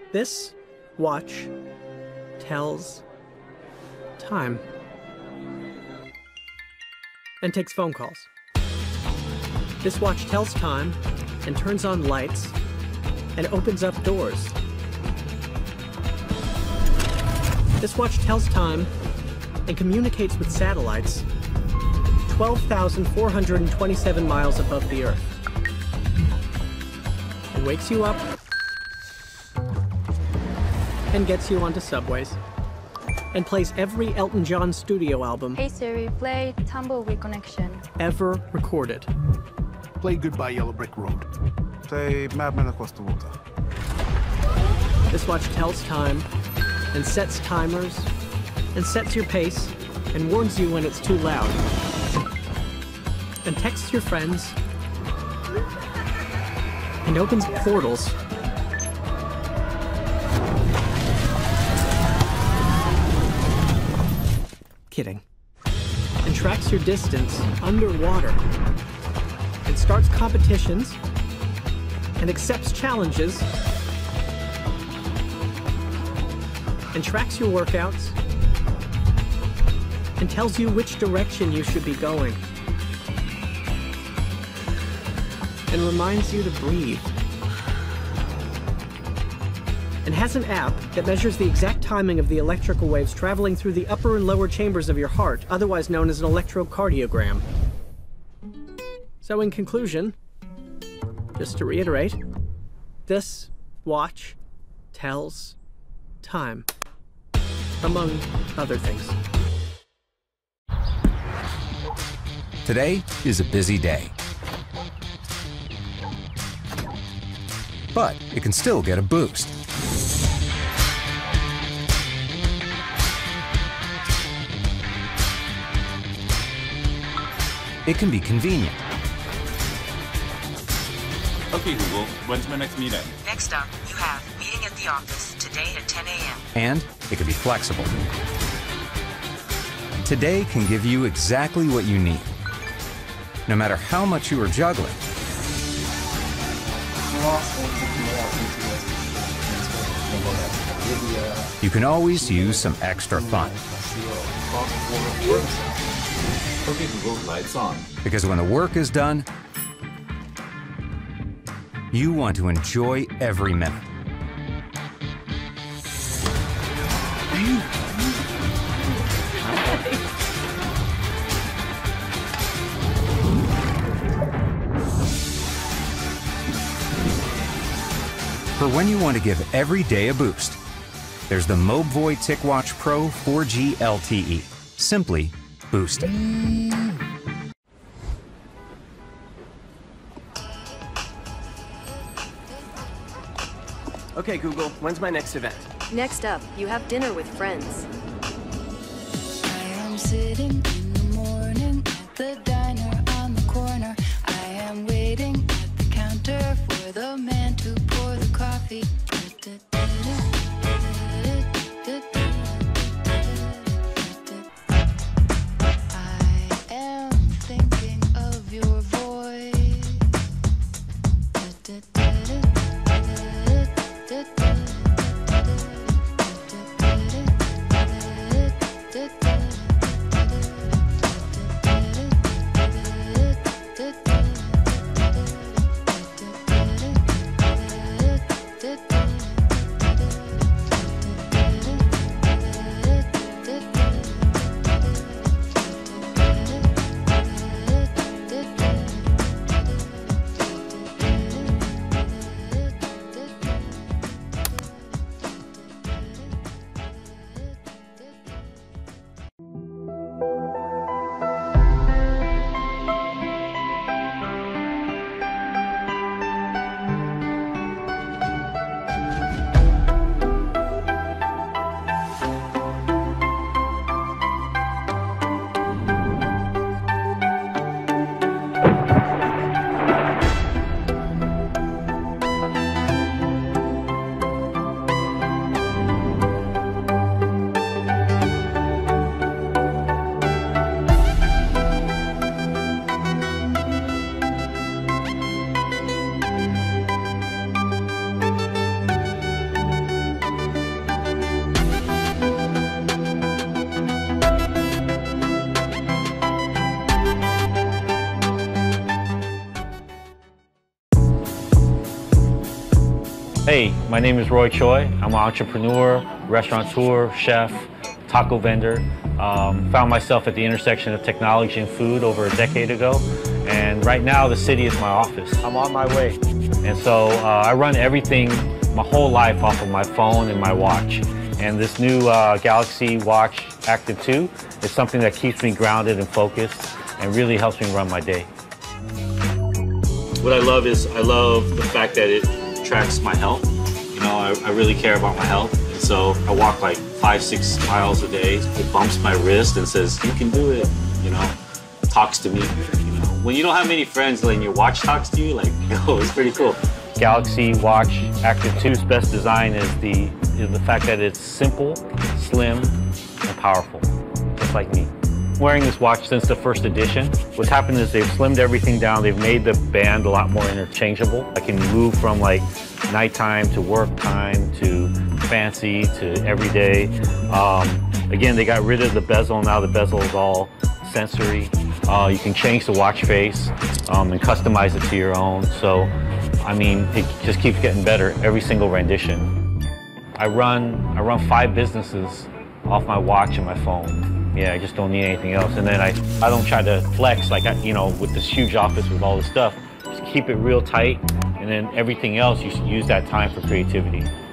This watch tells time and takes phone calls. This watch tells time and turns on lights and opens up doors. This watch tells time and communicates with satellites 12,427 miles above the Earth. It wakes you up and gets you onto subways and plays every Elton John studio album Hey Siri, play Tumbleweed Connection. ever recorded. Play Goodbye Yellow Brick Road. Play Madman Across the Water. This watch tells time and sets timers and sets your pace and warns you when it's too loud and texts your friends and opens portals kidding and tracks your distance underwater and starts competitions and accepts challenges and tracks your workouts and tells you which direction you should be going and reminds you to breathe and has an app that measures the exact timing of the electrical waves traveling through the upper and lower chambers of your heart, otherwise known as an electrocardiogram. So in conclusion, just to reiterate, this watch tells time, among other things. Today is a busy day. But it can still get a boost. It can be convenient. Okay, Google, when's my next meeting? Next up, you have meeting at the office today at 10 a.m. And it can be flexible. Today can give you exactly what you need, no matter how much you are juggling. You can always use some extra fun. Okay, Google, lights on. Because when the work is done, you want to enjoy every minute. For when you want to give every day a boost, there's the Mobvoi Ticwatch Pro 4G LTE. Simply boost it. Okay, Google, when's my next event? Next up, you have dinner with friends. I am sitting in the morning at the diner on the corner. I am waiting at the counter for the man to pour the coffee. I am thinking of your voice. Hey, my name is Roy Choi. I'm an entrepreneur, restaurateur, chef, taco vendor. Found myself at the intersection of technology and food over a decade ago. And right now, the city is my office. I'm on my way. And so I run everything, my whole life, off of my phone and my watch. And this new Galaxy Watch Active 2 is something that keeps me grounded and focused and really helps me run my day. What I love the fact that it tracks my health. You know, I really care about my health. And so I walk like 5-6 miles a day. It bumps my wrist and says, you can do it, you know, talks to me. You know, when you don't have many friends and your watch talks to you, like, oh, it's pretty cool. Galaxy Watch Active 2's best design is the fact that it's simple, slim, and powerful, just like me. Wearing this watch since the first edition, what's happened is they've slimmed everything down. They've made the band a lot more interchangeable. I can move from like nighttime to work time to fancy to everyday. Again, they got rid of the bezel. Now the bezel is all sensory. You can change the watch face and customize it to your own. So, I mean, it just keeps getting better every single rendition. I run 5 businesses off my watch and my phone. Yeah, I just don't need anything else. And then I don't try to flex like, you know, with this huge office with all this stuff. Just keep it real tight, and then everything else, you use that time for creativity.